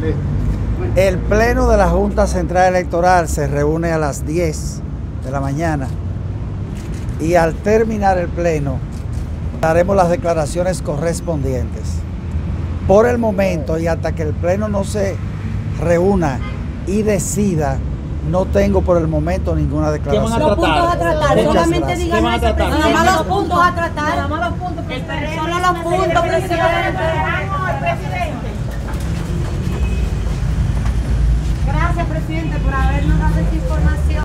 El pleno de la Junta Central Electoral se reúne a las 10 de la mañana y al terminar el pleno haremos las declaraciones correspondientes. Por el momento y hasta que el pleno no se reúna y decida, no tengo por el momento ninguna declaración. Los puntos a tratar, solamente digan a tratar. nada más los puntos a tratar. Nada más los puntos, solo los puntos, presidente. Gracias, presidente, por habernos dado esta información.